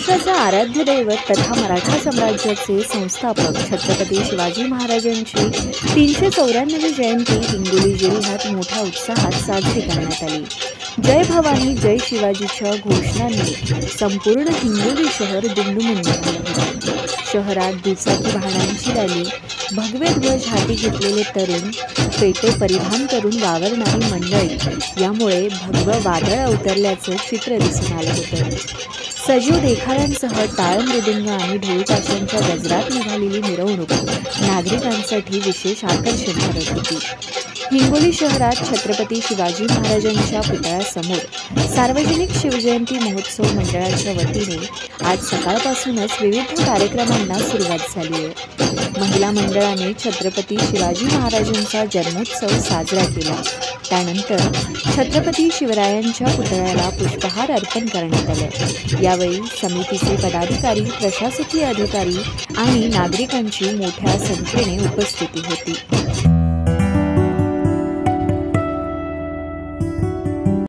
महाराष्ट्राचा आराध्य दैवत तथा मराठा साम्राज्याचे संस्थापक छत्रपती शिवाजी महाराजांची 394वी जयंती हिंगोली जिल्ह्यात मोठ्या उत्साहात साजरी करण्यात आली। जय भवानी जय शिवाजीच्या घोषणांनी संपूर्ण हिंगोली शहर दुमदुमून निघाले होते। शहरात दुचाकी वाहनांची रॅली, भगवे ध्वज हाती घेतलेले तरुण, फेटे परिधान करून वावरणारी मंडळी यामुळे भगवं वादळ अवतरल्याचं चित्र दिसून आलं होतं। सजीव देखाव्यांसह टाळ मृदुंग आणि ढोलताशांच्या गजरात निघालेली मिरवणूक नागरिकांसाठी विशेष आकर्षण ठरत होती। हिंगोली शहरात छत्रपती शिवाजी महाराजांच्या पुतळ्यासमोर सार्वजनिक शिवजयंती महोत्सव मंडळाच्या वतीने आज सकाळपासूनच विविध कार्यक्रमांना सुरुवात झाली आहे। महिला मंडळाने छत्रपती शिवाजी महाराजांचा जन्मोत्सव साजरा केला। त्यानंतर छत्रपती शिवरायांच्या पुतळ्याला पुष्पहार अर्पण करण्यात आले। यावेळी समितीचे पदाधिकारी, प्रशासकीय अधिकारी आणि नागरिकांची मोठ्या संख्येने उपस्थिती होती।